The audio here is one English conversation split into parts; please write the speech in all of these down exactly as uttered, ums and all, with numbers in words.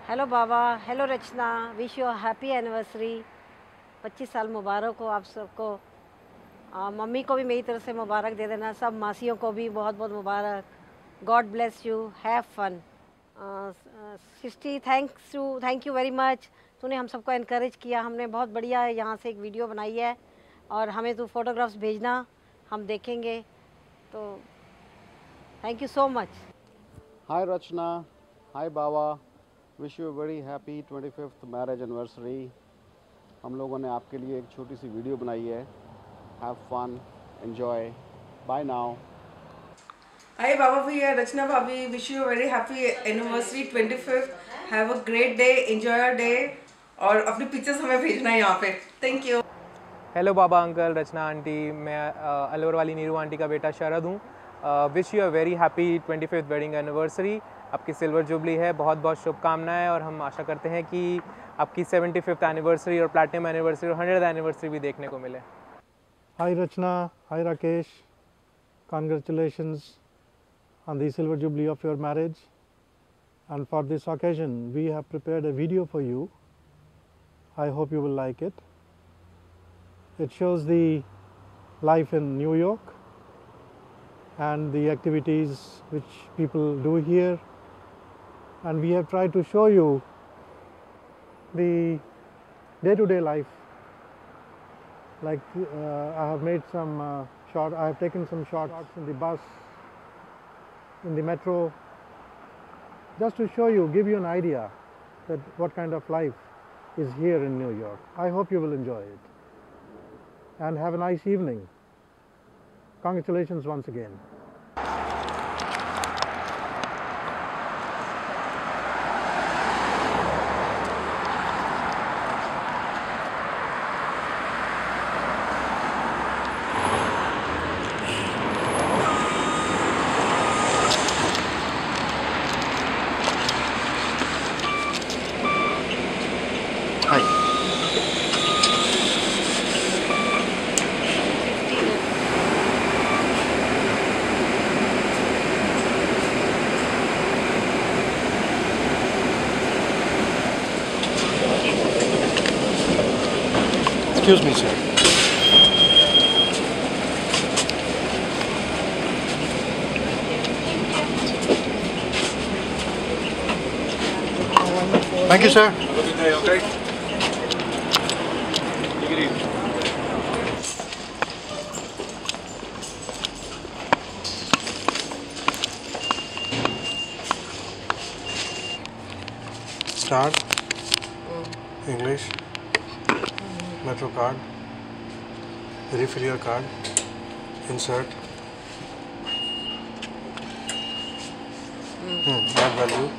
Hello Baba, hello Rachna, wish you happy anniversary. पच्चीस साल मुबारक हो आप सबको। आ, मम्मी को भी मेरी तरफ से मुबारक दे देना, सब मासियों को भी बहुत बहुत मुबारक। God bless you, have fun. Srishti, thanks to thank you very much. तूने हम सबको इनक्रेज किया, हमने बहुत बढ़िया यहाँ से एक वीडियो बनाई है और हमें तू फोटोग्राफ्स भेजना, हम देखेंगे। तो thank you so much. Hi Rachna, hi Baba, wish you a very happy twenty-fifth marriage anniversary. हम लोगों ने आपके लिए एक छोटी सी वीडियो बनाई है। Have fun, enjoy. Bye now. Hi Baba Bhi, Rachna Bhabhi, wish you a very happy anniversary twenty-fifth. Have a great day, enjoy your day और अपनी पिक्चर्स हमें भेजना है यहाँ पे। Thank you. Hello Baba uncle, Rachna aunty, मैं अलवर वाली नीरू आंटी का बेटा शरद हूँ। Wish you a very happy twenty fifth wedding anniversary. आपकी सिल्वर जुबली है, बहुत बहुत शुभकामनाएं और हम आशा करते हैं कि आपकी सेवेंटी फिफ्थ एनिवर्सरी और प्लैटिनम एनिवर्सरी और हंड्रेड एनिवर्सरी भी देखने को मिले। Hi Rachna, hi Rakesh, congratulations on the silver jubilee of your marriage, and for this occasion we have prepared a video for you. I hope you will like it. It shows the life in New York and the activities which people do here, and we have tried to show you the day-to-day life. Like uh, I have made some uh, shot, I have taken some shots in the bus, in the metro, just to show you, give you an idea that what kind of life is here in New York. I hope you will enjoy it and have a nice evening. Congratulations once again. Hi. Excuse me, sir. Thank you, sir. Have a good day, okay? Take it easy. Start. English. Metro card. Refill your card. Insert. Hmm. Add value.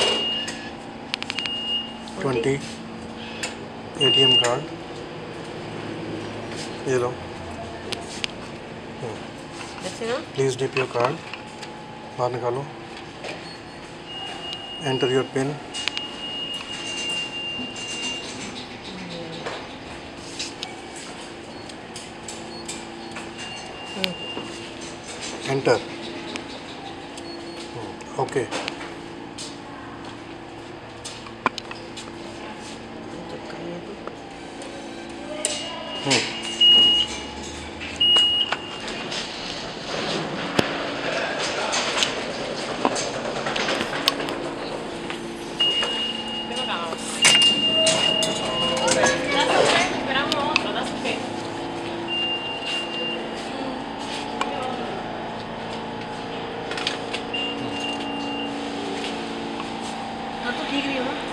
twenty. A T M card. ये लो. Please dip your card. बाहर निकालो. Enter your pin. Enter. Okay. Hmm. हाँ तो ठीक रही हो ना।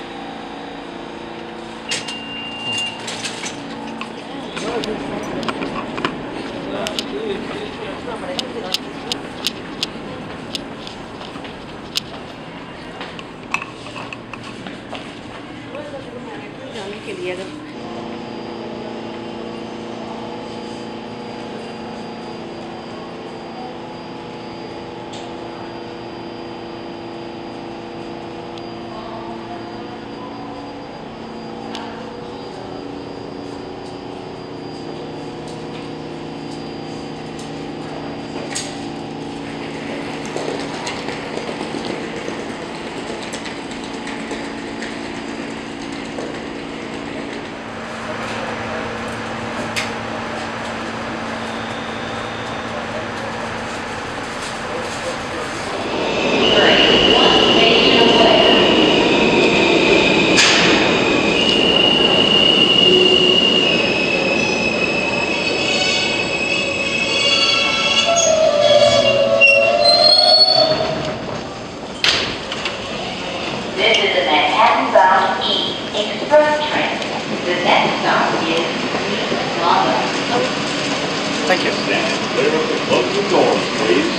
जाने के लिए अगर Thank you. Stand clear of the closing doors, please.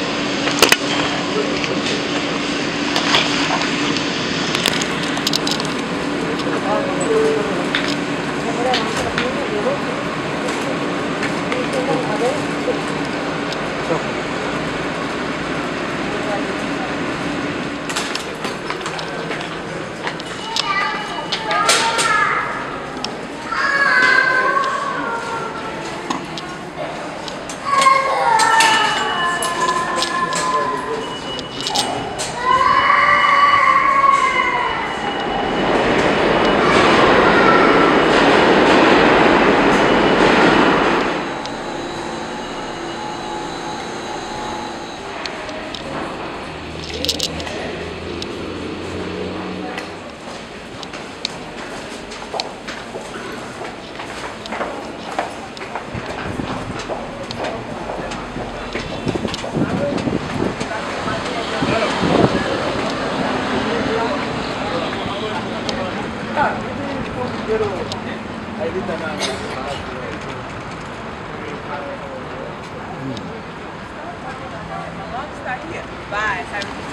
Bye.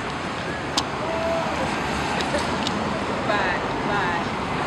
Bye. Bye.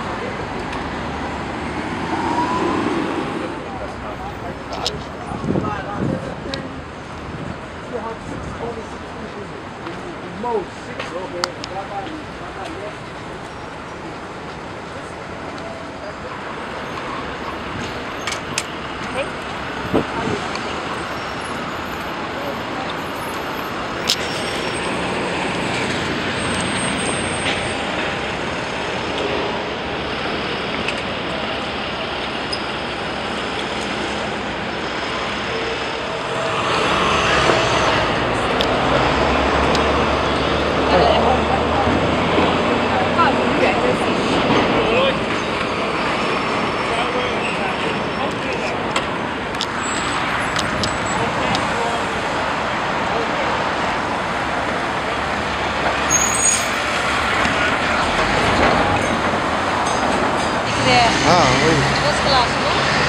हाँ वही फर्स्ट क्लास में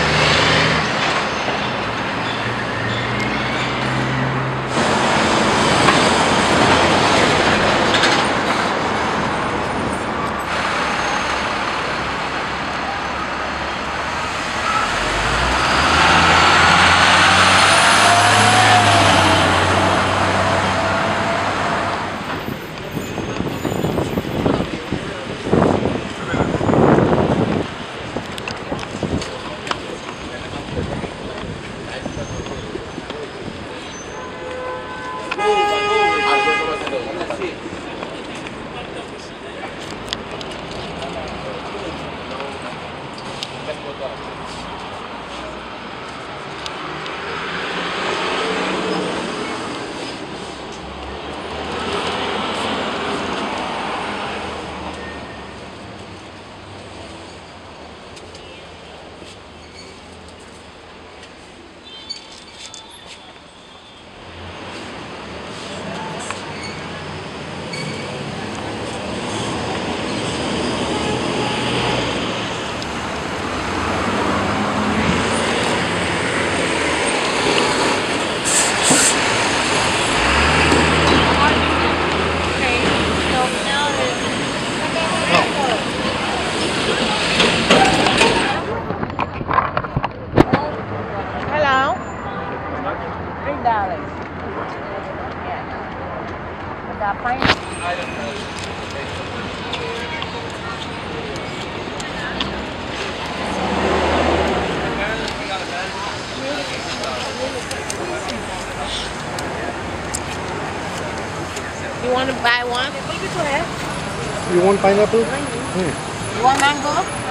You want to buy one? You want pineapple? Hmm. You want mango?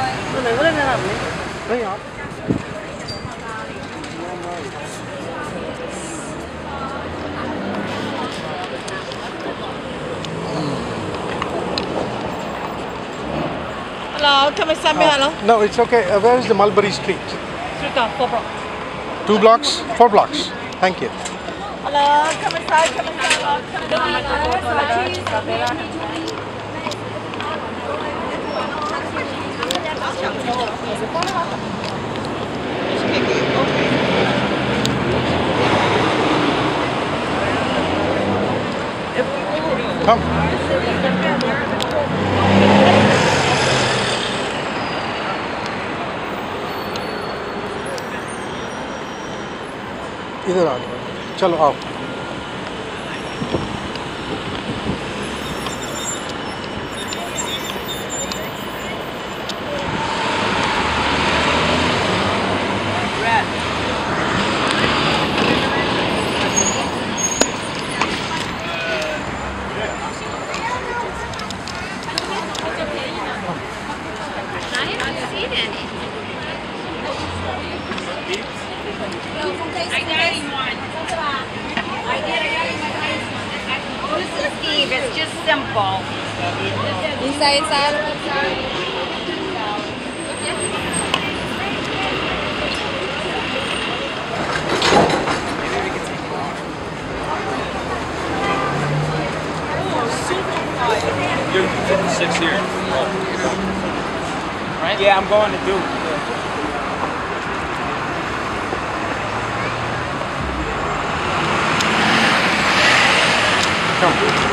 नहीं आप Hello, come and send me hello. No, it's okay. Uh, where is the Mulberry Street? Four blocks. Two blocks? Four blocks. Thank you. Hello, come inside, come inside. Come inside. Okay. Come. इधर आ जाओ, चलो आओ। It's just simple. Inside, inside. You're fifty-six here. Right? Yeah, I'm going to do. Come.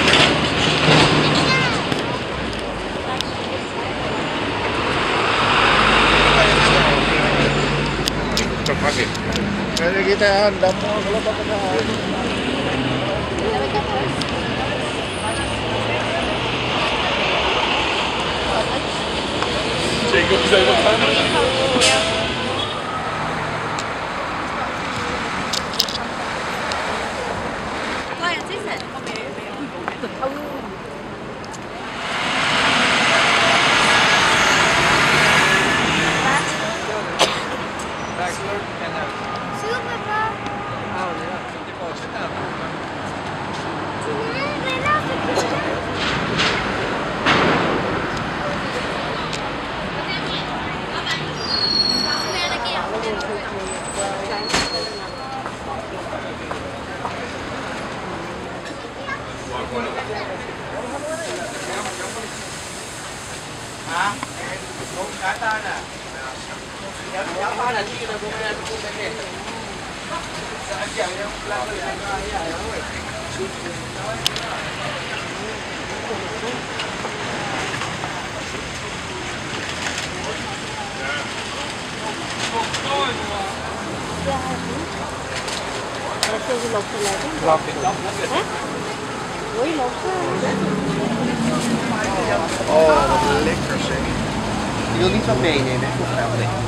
Jadi kita hendak mau kalau pakai Jacob, is that what time it is? Hả? Cũng cả ta nè. Giáo giáo ba là gì là cũng nghe cũng nghe. Anh chàng em làm cái này vậy rồi. Oh, lekker zeg. Je wil niet wat meenemen, hè? Of nou, nee.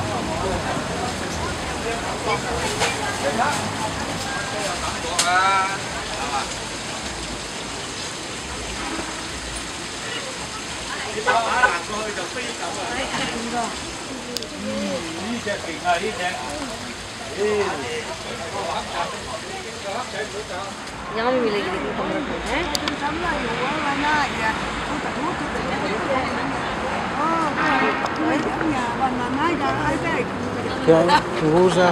यहाँ भी मिलेगी लेकिन कमरा है क्या रोज़ा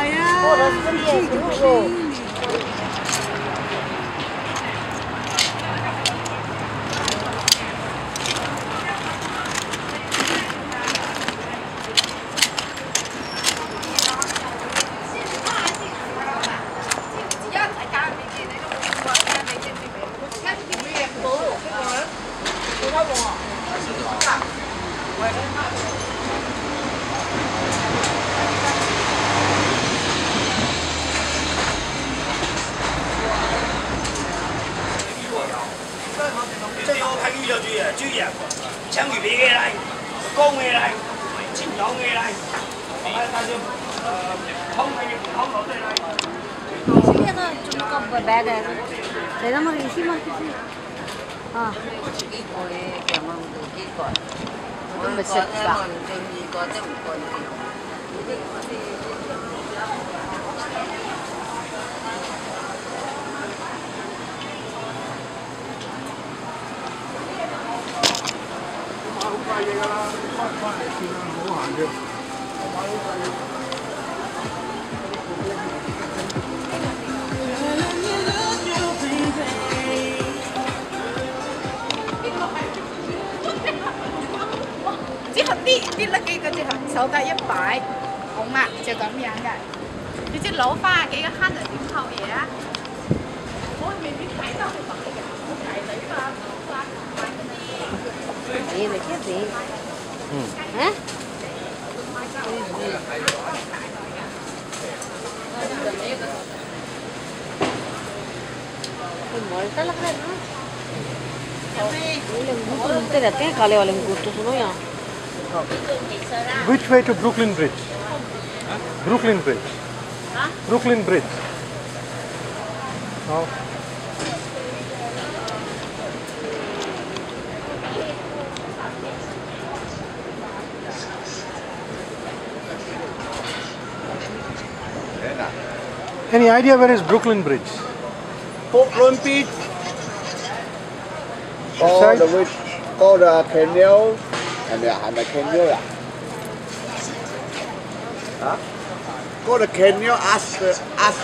bag है लेना मगर इसी मार्केट से हाँ 之後啲啲甩幾個之後手底一擺，好嘛就咁樣嘅。你知攞翻幾個坑就點扣嘢啊？我未必睇到佢擺嘅。 ये देखिए देख हैं मल्टा लग रहा है ना ये अंगूर तो मिलते रहते हैं काले वाले अंगूर तो सुनो यहाँ Which way to Brooklyn Bridge? Huh? Brooklyn Bridge. Huh? Brooklyn Bridge. Oh. Any idea where is Brooklyn Bridge? Brooklyn Beach. All Side? the way, all the canal, and the and the canal. à? Hả? Có the canal as as.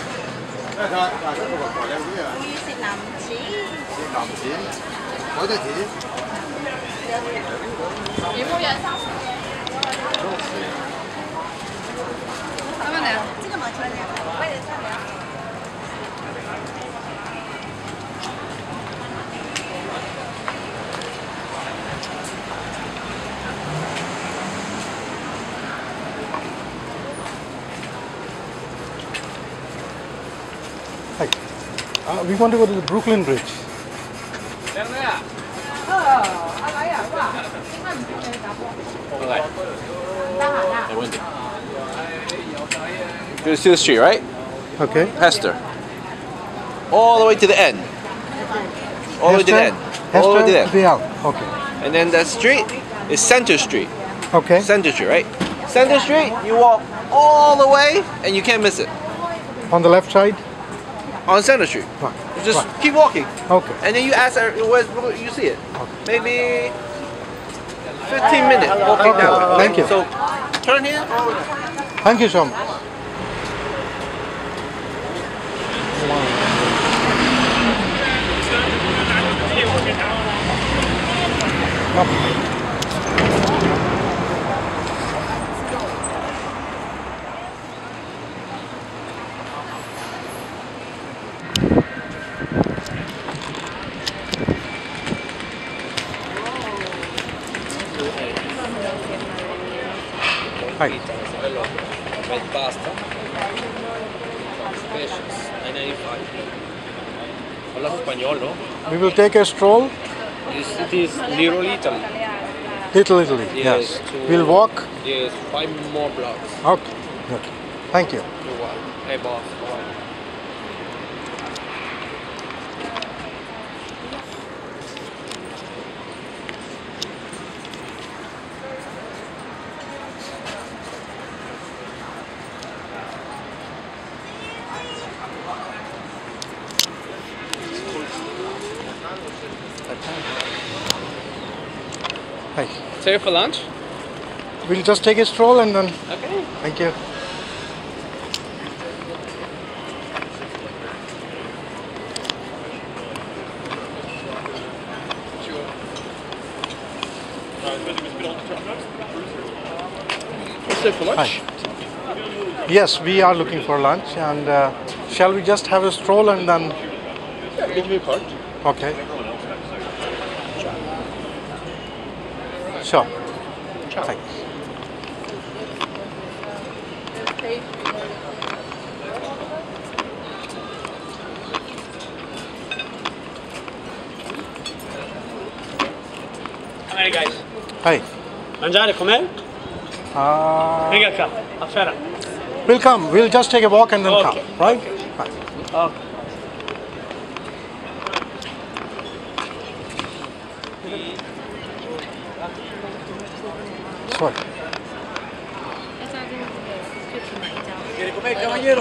Hi. Uh, we want to go to the Brooklyn Bridge. Go to the street, right? Okay. Hester. All the way to the end. All the way to the end. All the way to the end. end. Okay. And then that street is Center Street. Okay. Center Street, right? Center Street, you walk all the way and you can't miss it. On the left side? On Center Street. Right. You just Right. keep walking. Okay. And then you ask her, where's you see it. Maybe fifteen minutes walking Okay. that way. Thank you. So turn here. Thank you so much. Hi. Red pasta. Specials. nine ninety-five. Hablas español, ¿no? We will take a stroll. Yes, it is Little Italy. Little Italy. Yes. Yes, to- We'll walk. Yes, five more blocks. Okay. Okay. Thank you. You're welcome. Hey, boss. How are you? Hi. Stay for lunch? We'll just take a stroll and then. Okay. Thank you. Stay for lunch? Hi. Yes, we are looking for lunch, and uh, shall we just have a stroll and then? Yeah, give me a card. Okay. Sure. Thanks. Hey guys, Hi. mangiare com'è? Uh, Venga qua, aspetta. we'll come. We'll just take a walk and then Okay. come. Right? Right. Okay. Sorry. ¿Quiere comer, caballero?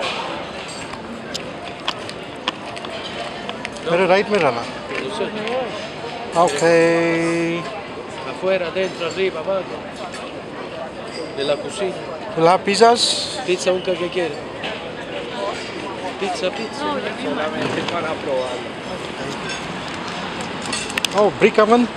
मेरे right में रहना. Okay. Afuera, dentro, arriba, abajo. De la cocina. We'll have pizzas. Pizza nunca que quiere. Pizza, pizza. Solamente para probarlo. Oh, brick oven.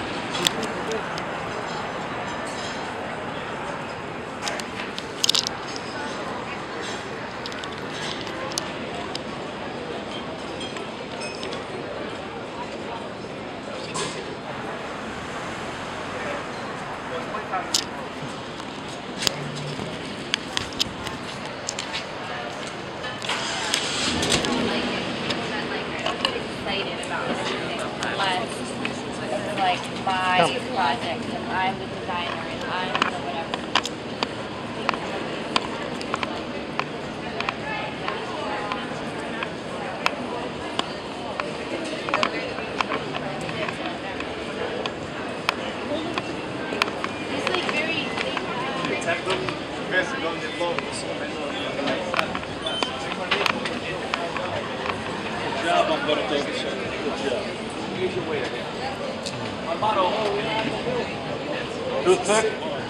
Toothpick?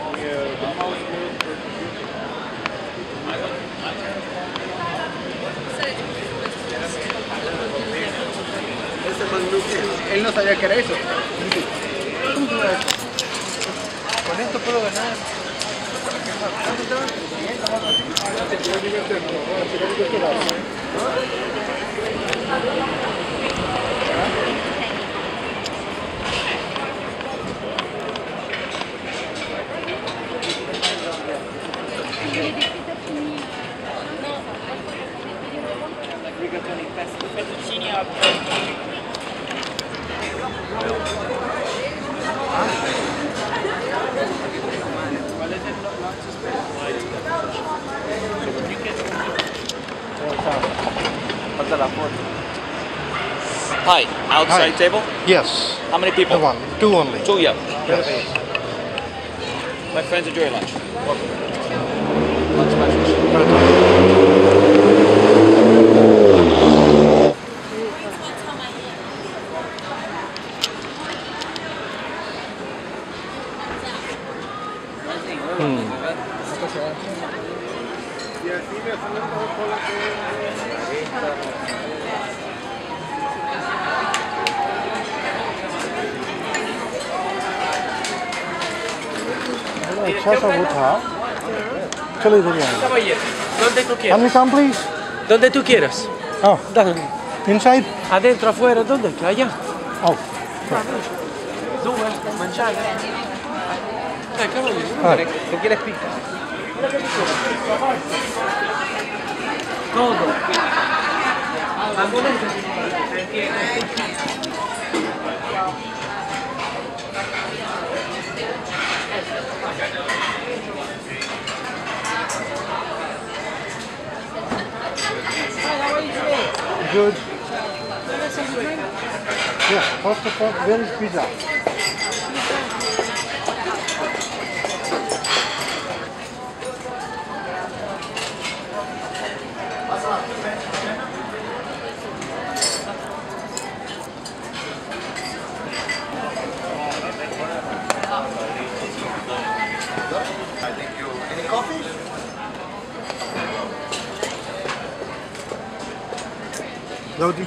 Él no sabía que era eso. Con esto puedo ganar. Hi, outside Hi. table? Yes. How many people? The one, two only. Two, yeah. Yes. My friends, enjoy your lunch. अच्छा सा वो था चलो इधर ही आएंगे Caballero, donde tú Can quieras. we come please? Donde tú quieras. Oh, Dale. inside? Adentro, afuera, ¿dónde? Allá. Oh, Due, mangiare. Dai, caballero. Alright. ¿Qué quieres pizza? Todo. good. Yeah, first of all, where is pizza? Any coffee? Lodi.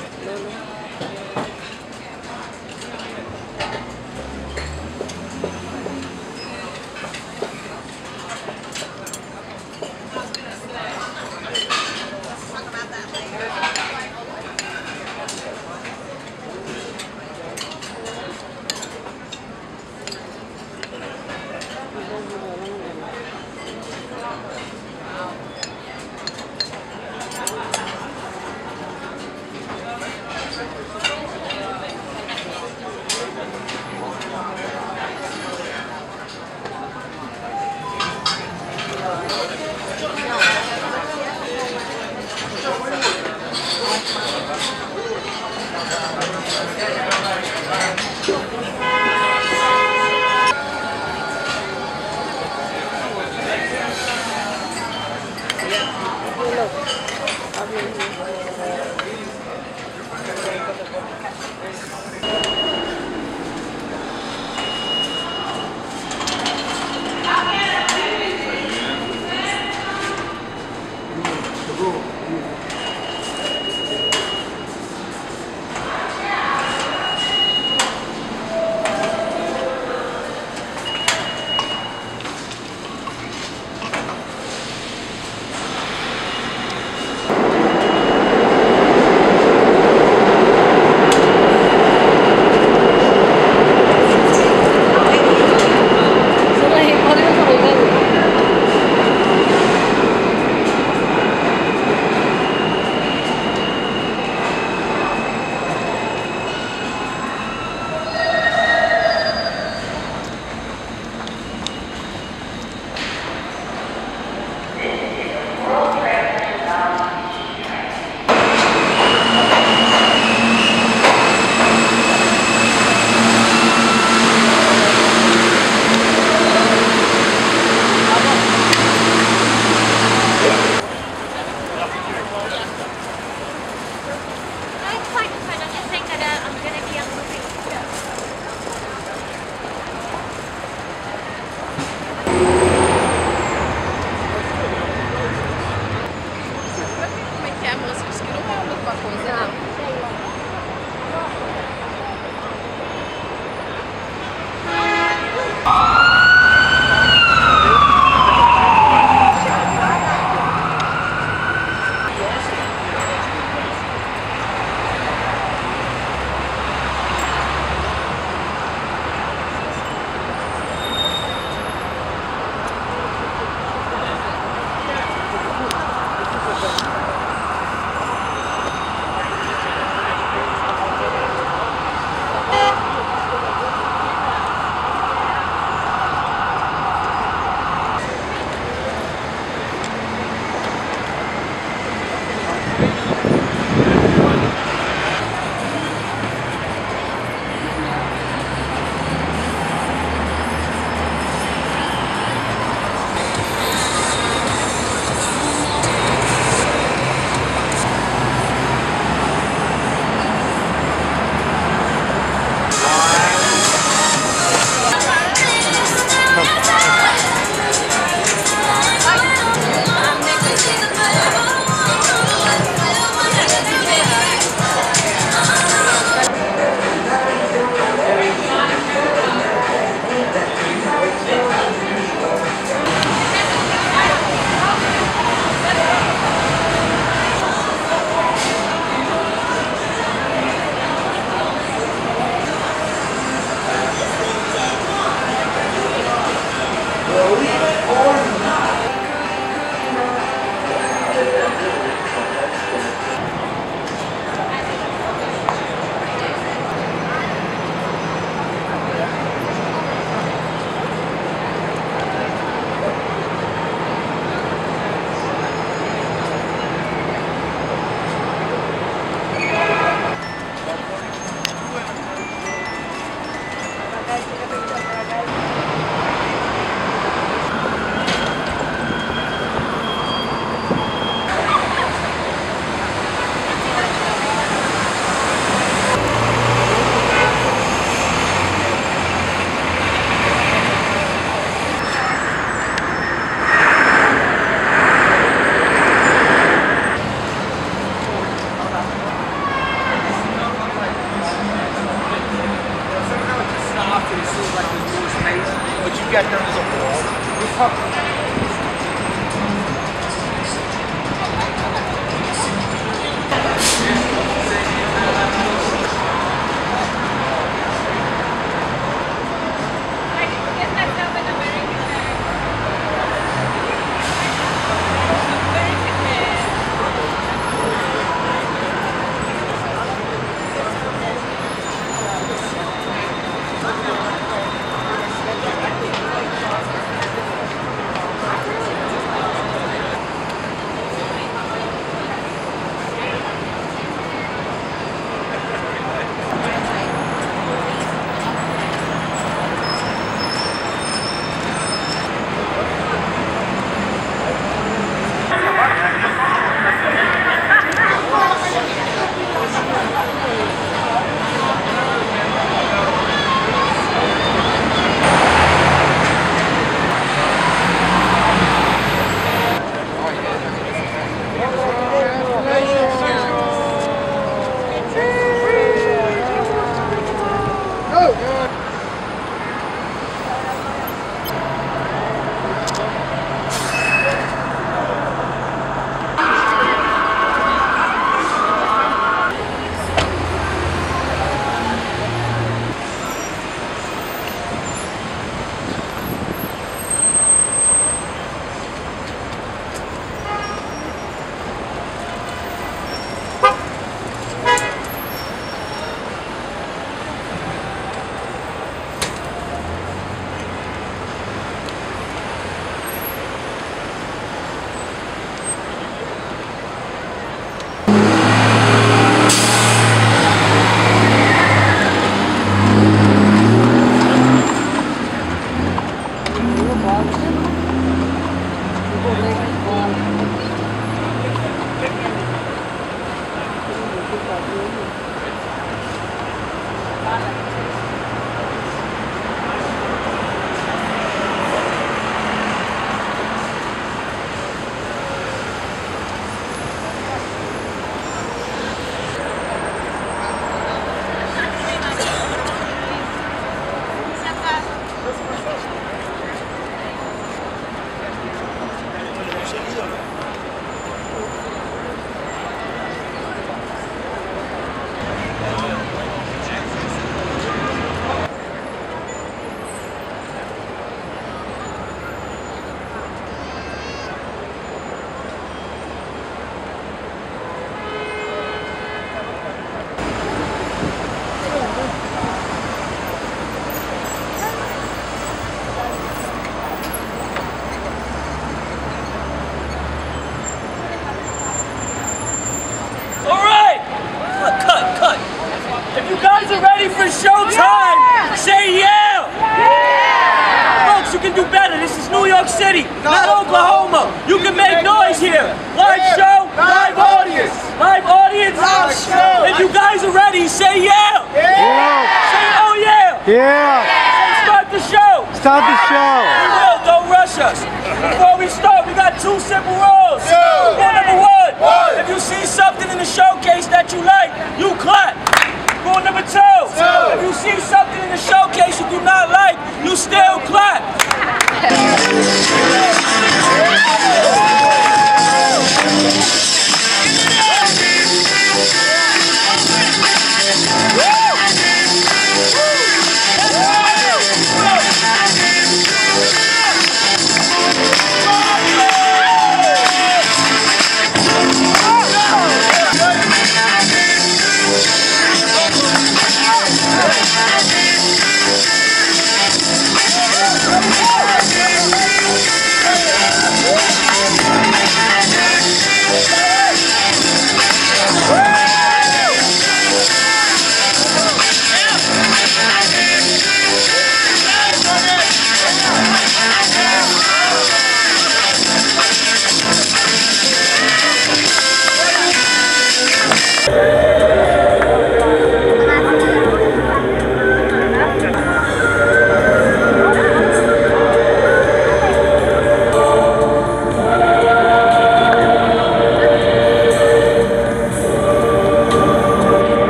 For showtime! Yeah! Say yeah! Yeah! Folks, you can do better. This is New York City, not Oklahoma. You can make noise here. Live show, live audience. Live audience, live show. If you guys are ready, say yeah! Yeah! Say oh yeah! Yeah! Say start the show! Start the show! We will, don't rush us. Before we start, we got two simple rules. Rule number one, if you see something in the showcase that you like, you clap. Rule number two, if you see something in the showcase you do not like, you still clap.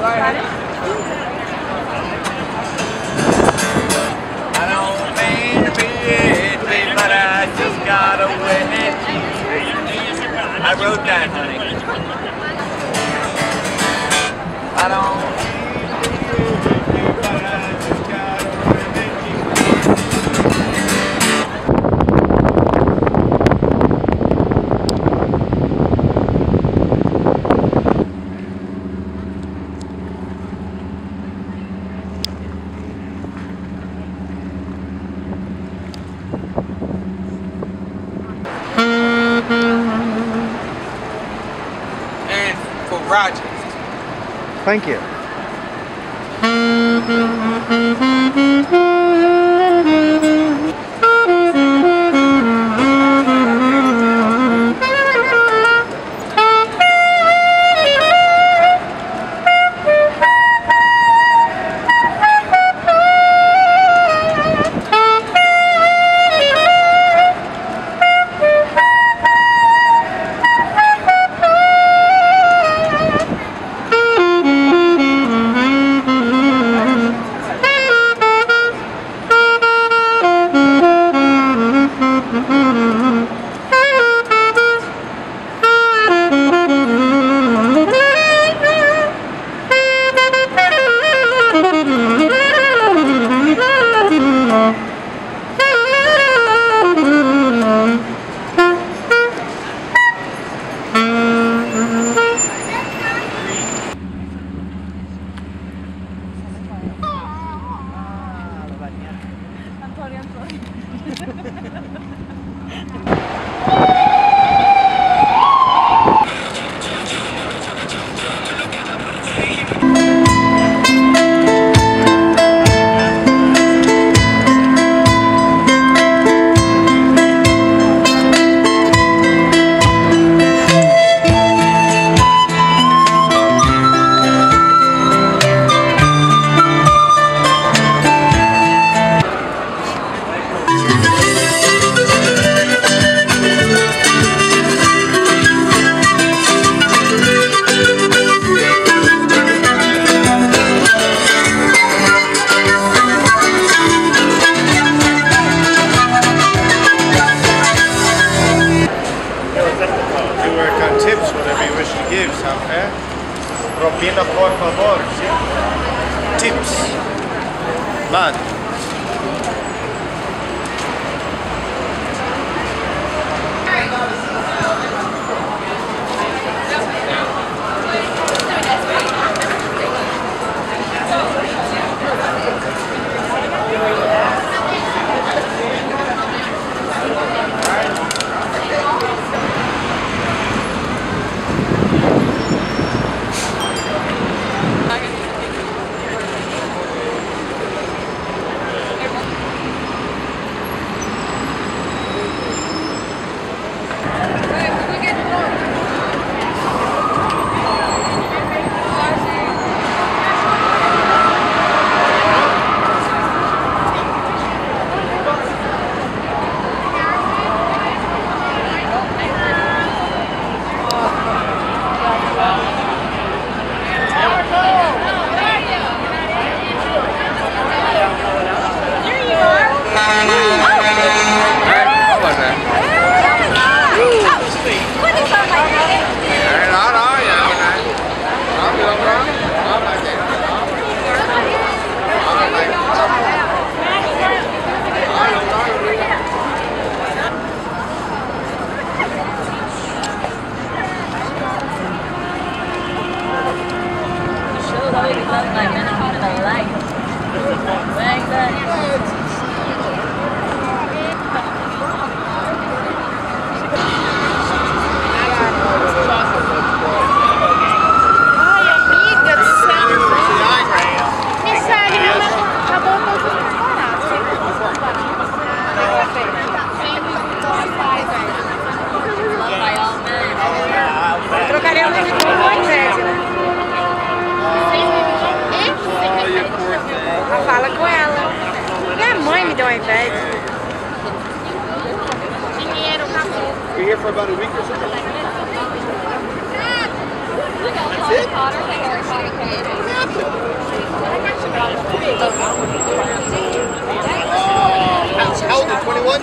I don't mean to be it, but I just gotta win it. I wrote that, honey. I don't. And for Roger. Thank you. Propina, por favor. Tips. Man. Fala com ela. Minha mãe me deu uma inveja. Dinheiro, acabou. You're here for about a week or something? That's it? How old are you, twenty-one?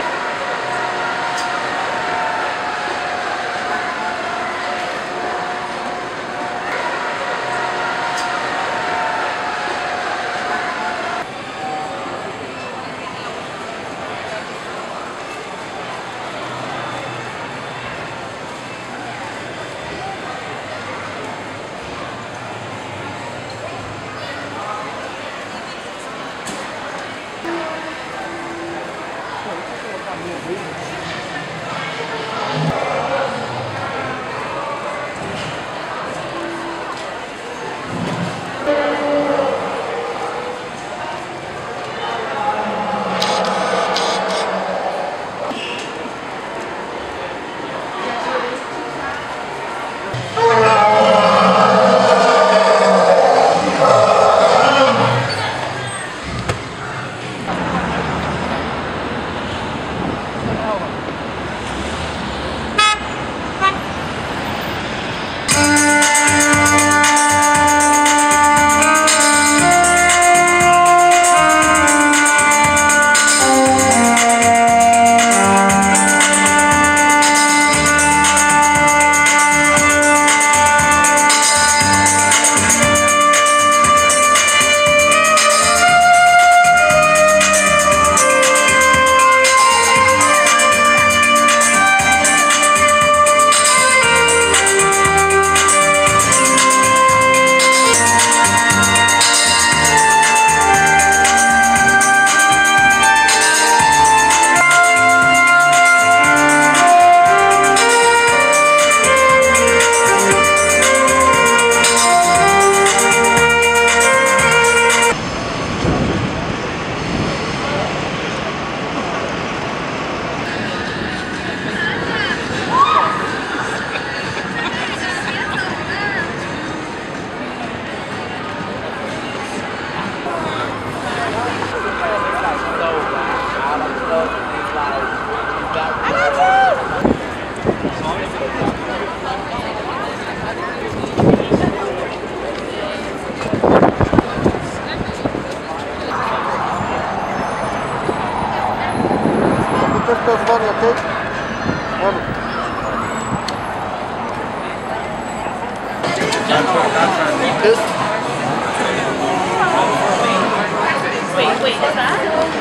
Wait, wait, is that?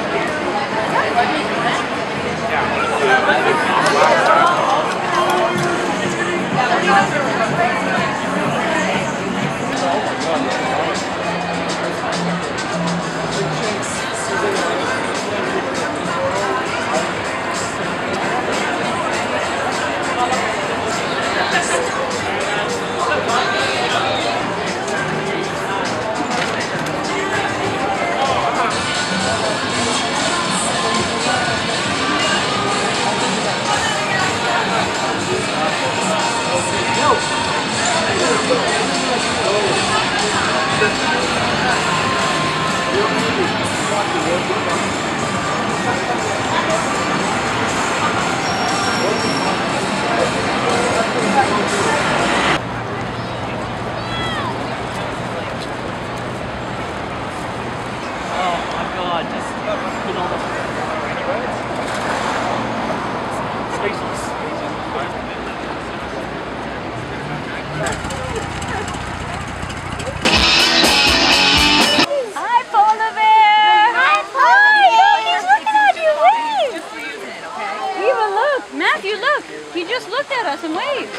Matthew, look! He just looked at us and waved.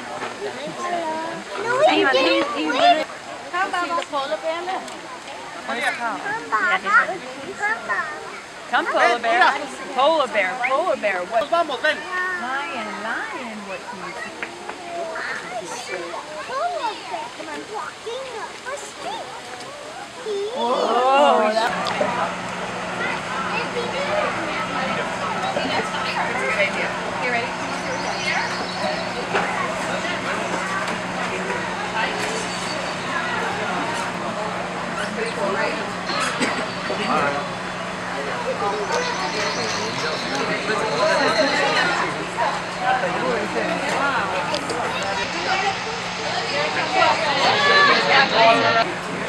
No, he didn't. He, he, he, How about the polar bear? Come, polar bear. Polar bear, polar bear. What? Vamos, ven. Lion, lion, what do you see? Polar bear, come on, walking up the street. Whoa, that... That's a good idea. You ready? That's pretty cool, right? Wow.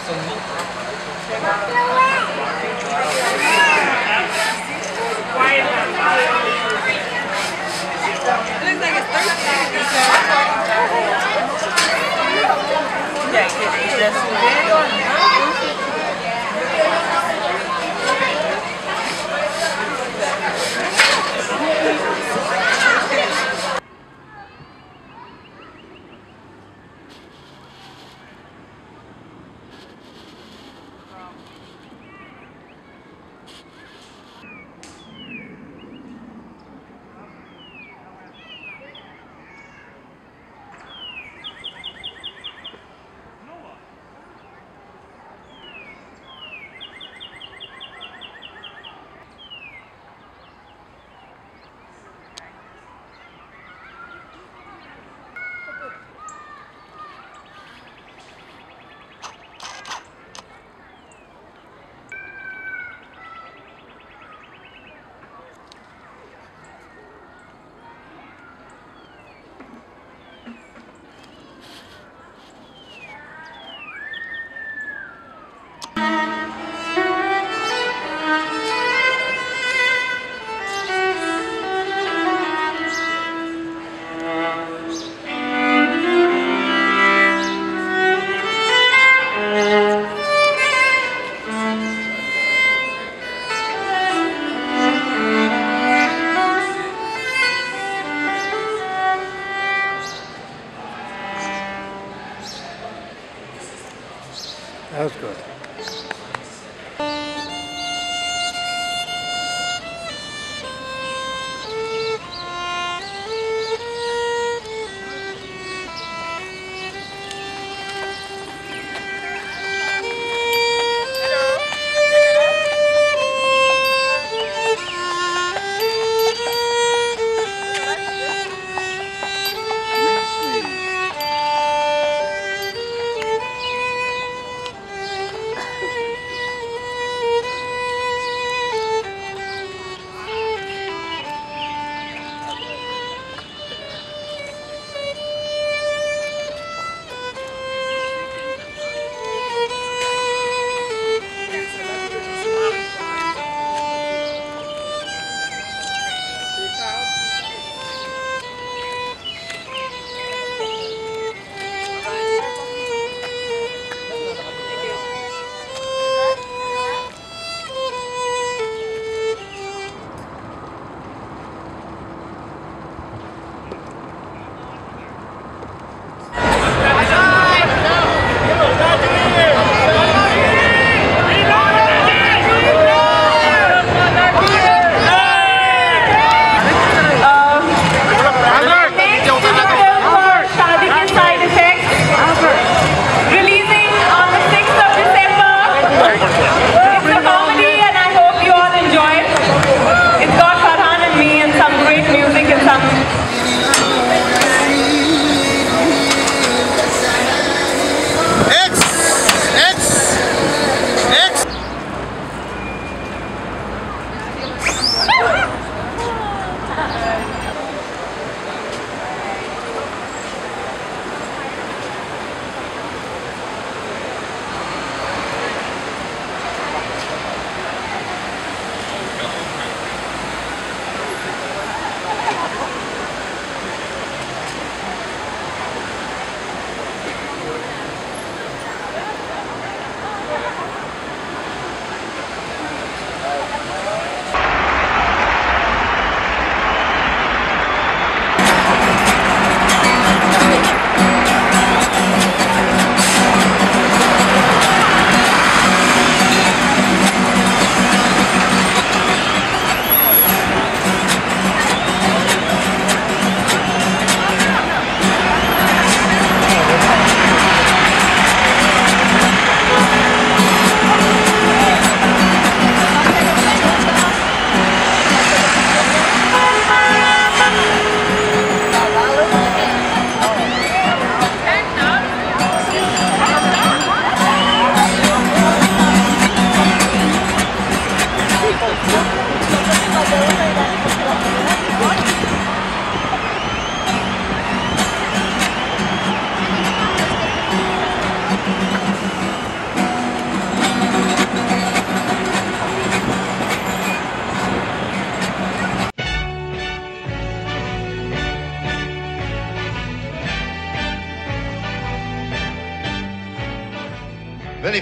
That was good.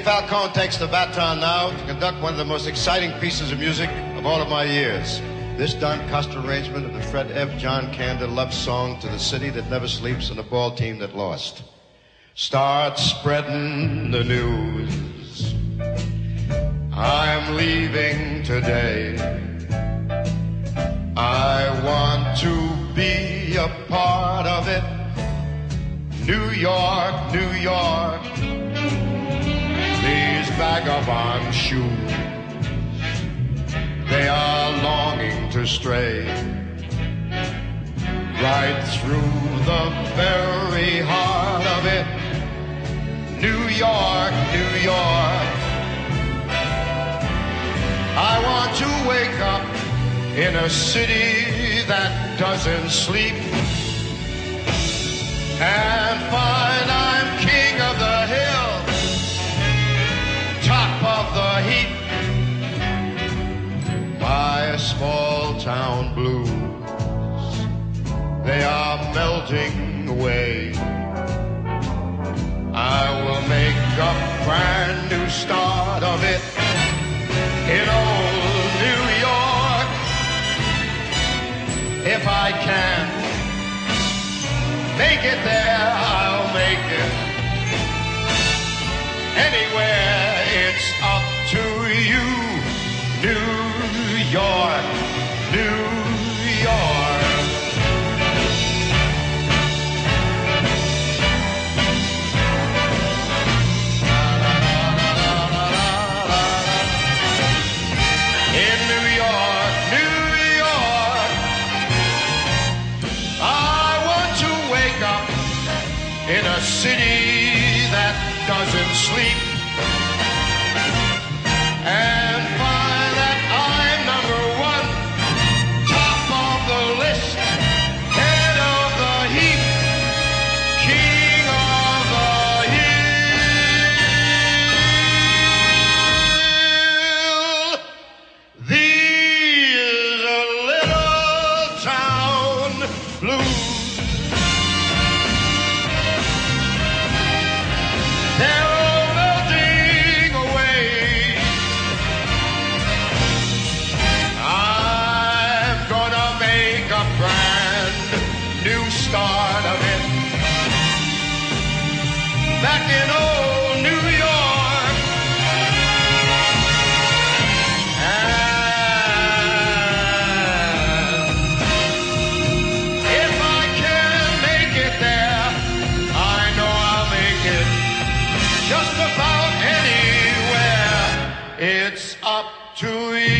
Falcone takes the baton now to conduct one of the most exciting pieces of music of all of my years. This Don Costa arrangement of the Fred F. John Kander love song to the city that never sleeps and the ball team that lost. Start spreading the news. I'm leaving today. I want to be a part of it. New York, New York. These vagabond shoes, they are longing to stray right through the very heart of it. New York, New York. I want to wake up in a city that doesn't sleep and find I'm king of the hill, top of the heap. My small town blues, they are melting away. I will make a brand new start of it in old New York. If I can make it there, I'll make it. Anywhere, it's up to you. New York, New York. In New York, New York, I want to wake up in a city that doesn't sleep and find that I'm number one, top of the list, head of the heap, king of the hill. These are little town blues. They're all melting away. I'm gonna make a brand new start of it back in old New York. And if I can make it there, I know I'll make it just about anywhere. It's up to you.